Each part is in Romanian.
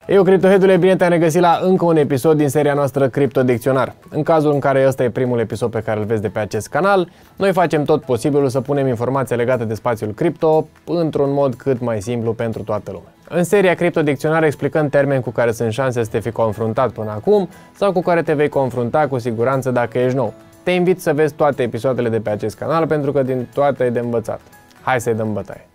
Eu, CryptoHead-ule, bine te-am regăsit la încă un episod din seria noastră Crypto Dicționar. În cazul în care ăsta e primul episod pe care îl vezi de pe acest canal, noi facem tot posibilul să punem informații legate de spațiul cripto într-un mod cât mai simplu pentru toată lumea. În seria Crypto Dicționar explicăm termeni cu care sunt șanse să te fi confruntat până acum sau cu care te vei confrunta cu siguranță dacă ești nou. Te invit să vezi toate episoadele de pe acest canal pentru că din toate ai de învățat. Hai să-i dăm bătaie!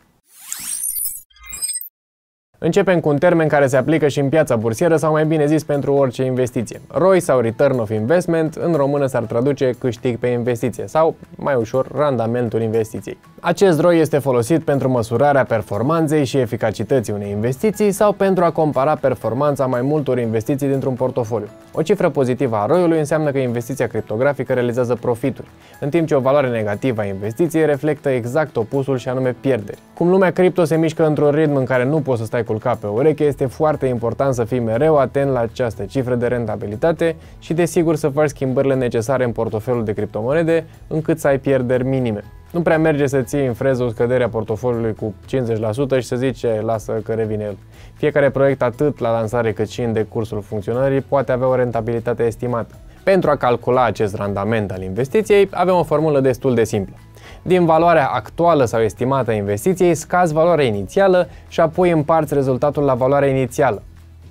Începem cu un termen care se aplică și în piața bursieră sau mai bine zis pentru orice investiție. ROI sau Return of Investment, în română s-ar traduce câștig pe investiție sau, mai ușor, randamentul investiției. Acest ROI este folosit pentru măsurarea performanței și eficacității unei investiții sau pentru a compara performanța mai multor investiții dintr-un portofoliu. O cifră pozitivă a ROI-ului înseamnă că investiția criptografică realizează profituri, în timp ce o valoare negativă a investiției reflectă exact opusul și anume pierderi. Cum lumea cripto se mișcă într-un ritm în care nu poți să stai culcat pe ureche, este foarte important să fii mereu atent la această cifră de rentabilitate și desigur să faci schimbările necesare în portofelul de criptomonede încât să ai pierderi minime. Nu prea merge să ții în freză o scădere a portofoliului cu 50% și să zici lasă că revine el. Fiecare proiect, atât la lansare cât și în decursul funcționării, poate avea o rentabilitate estimată. Pentru a calcula acest randament al investiției, avem o formulă destul de simplă. Din valoarea actuală sau estimată a investiției, scazi valoarea inițială și apoi împarți rezultatul la valoarea inițială.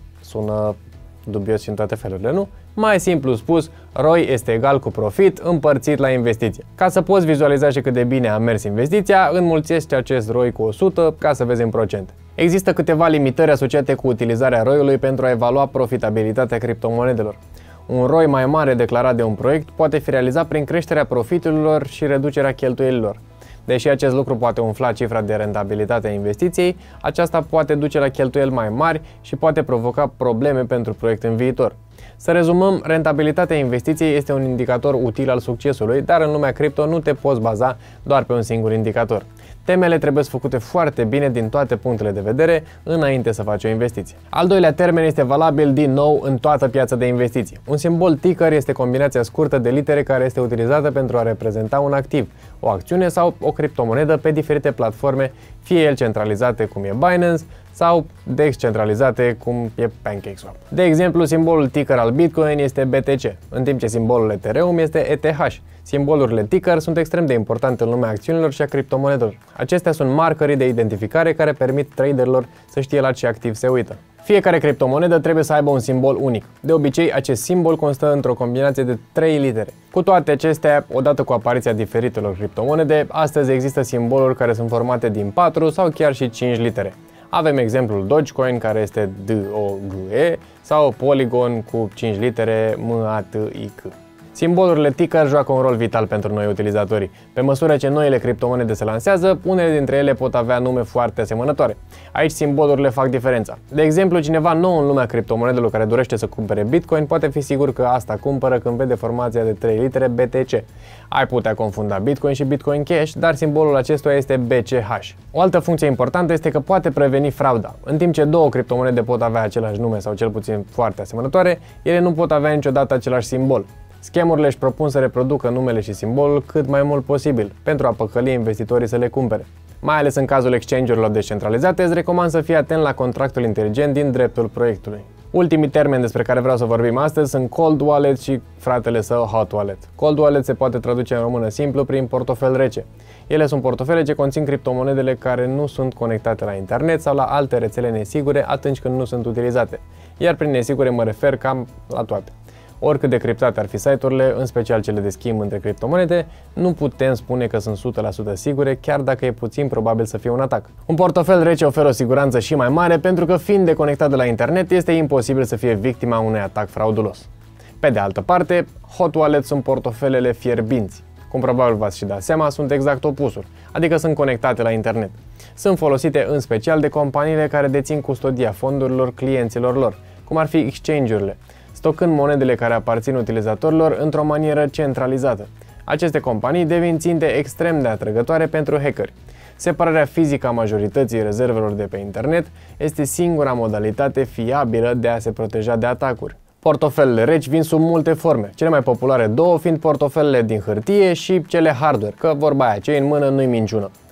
Sună dubios și în toate felurile, nu? Mai simplu spus, ROI este egal cu profit împărțit la investiție. Ca să poți vizualiza și cât de bine a mers investiția, înmulțești acest ROI cu 100 ca să vezi în procente. Există câteva limitări asociate cu utilizarea ROI-ului pentru a evalua profitabilitatea criptomonedelor. Un ROI mai mare declarat de un proiect poate fi realizat prin creșterea profiturilor și reducerea cheltuielilor. Deși acest lucru poate umfla cifra de rentabilitate a investiției, aceasta poate duce la cheltuieli mai mari și poate provoca probleme pentru proiect în viitor. Să rezumăm, rentabilitatea investiției este un indicator util al succesului, dar în lumea cripto nu te poți baza doar pe un singur indicator. Temele trebuie făcute foarte bine din toate punctele de vedere înainte să faci o investiție. Al doilea termen este valabil din nou în toată piața de investiții. Un simbol ticker este combinația scurtă de litere care este utilizată pentru a reprezenta un activ, o acțiune sau o criptomonedă pe diferite platforme, fie el centralizate cum e Binance sau descentralizate cum e PancakeSwap. De exemplu, simbolul ticker al Bitcoin este BTC, în timp ce simbolul Ethereum este ETH. Simbolurile ticker sunt extrem de importante în lumea acțiunilor și a criptomonedelor. Acestea sunt marcării de identificare care permit traderilor să știe la ce activ se uită. Fiecare criptomonedă trebuie să aibă un simbol unic. De obicei, acest simbol constă într-o combinație de 3 litere. Cu toate acestea, odată cu apariția diferitelor criptomonede, astăzi există simboluri care sunt formate din 4 sau chiar și 5 litere. Avem exemplul Dogecoin, care este DOGE, sau Polygon cu 5 litere MATIC. Simbolurile ticker joacă un rol vital pentru noi utilizatorii. Pe măsură ce noile criptomonede se lansează, unele dintre ele pot avea nume foarte asemănătoare. Aici simbolurile fac diferența. De exemplu, cineva nou în lumea criptomonedelor care dorește să cumpere Bitcoin poate fi sigur că asta cumpără când vede formația de 3 litere BTC. Ai putea confunda Bitcoin și Bitcoin Cash, dar simbolul acestuia este BCH. O altă funcție importantă este că poate preveni frauda. În timp ce două criptomonede pot avea același nume sau cel puțin foarte asemănătoare, ele nu pot avea niciodată același simbol. Scamurile își propun să reproducă numele și simbolul cât mai mult posibil, pentru a păcăli investitorii să le cumpere. Mai ales în cazul exchange-urilor descentralizate, îți recomand să fii atent la contractul inteligent din dreptul proiectului. Ultimii termeni despre care vreau să vorbim astăzi sunt Cold Wallet și fratele său Hot Wallet. Cold Wallet se poate traduce în română simplu prin portofel rece. Ele sunt portofele ce conțin criptomonedele care nu sunt conectate la internet sau la alte rețele nesigure atunci când nu sunt utilizate. Iar prin nesigure mă refer cam la toate. Oricât de criptate ar fi site-urile, în special cele de schimb între criptomonede, nu putem spune că sunt 100% sigure, chiar dacă e puțin probabil să fie un atac. Un portofel rece oferă o siguranță și mai mare pentru că, fiind deconectat de la internet, este imposibil să fie victima unui atac fraudulos. Pe de altă parte, Hot Wallet sunt portofelele fierbinți. Cum probabil v-ați și dat seama, sunt exact opusul, adică sunt conectate la internet. Sunt folosite în special de companiile care dețin custodia fondurilor clienților lor, cum ar fi exchange-urile, stocând monedele care aparțin utilizatorilor într-o manieră centralizată. Aceste companii devin ținte extrem de atrăgătoare pentru hackeri. Separarea fizică a majorității rezervelor de pe internet este singura modalitate fiabilă de a se proteja de atacuri. Portofelele reci vin sub multe forme, cele mai populare două fiind portofelele din hârtie și cele hardware, că vorba aia, ce în mână nu-i minciună.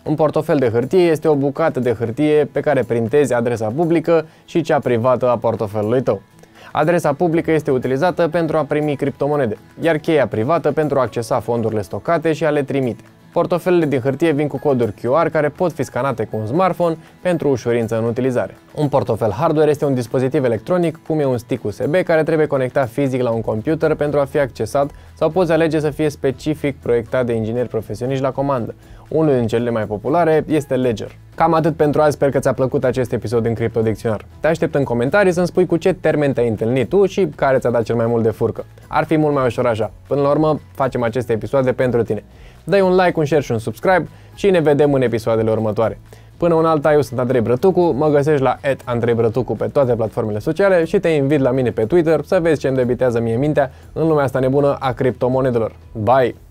Un portofel de hârtie este o bucată de hârtie pe care printezi adresa publică și cea privată a portofelului tău. Adresa publică este utilizată pentru a primi criptomonede, iar cheia privată pentru a accesa fondurile stocate și a le trimite. Portofelele din hârtie vin cu coduri QR care pot fi scanate cu un smartphone pentru ușurință în utilizare. Un portofel hardware este un dispozitiv electronic, cum e un stick USB, care trebuie conectat fizic la un computer pentru a fi accesat sau poți alege să fie specific proiectat de ingineri profesioniști la comandă. Unul din cele mai populare este Ledger. Cam atât pentru azi, sper că ți-a plăcut acest episod din Crypto Dicționar. Te aștept în comentarii să-mi spui cu ce termen te-ai întâlnit tu și care ți-a dat cel mai mult de furcă. Ar fi mult mai ușor așa. Până la urmă, facem aceste episoade pentru tine. Dă-i un like, un share și un subscribe și ne vedem în episoadele următoare. Până una alta, eu sunt Andrei Brătucu, mă găsești la @AndreiBrătucu pe toate platformele sociale și te invit la mine pe Twitter să vezi ce îmi debitează mie mintea în lumea asta nebună a criptomonedelor. Bye!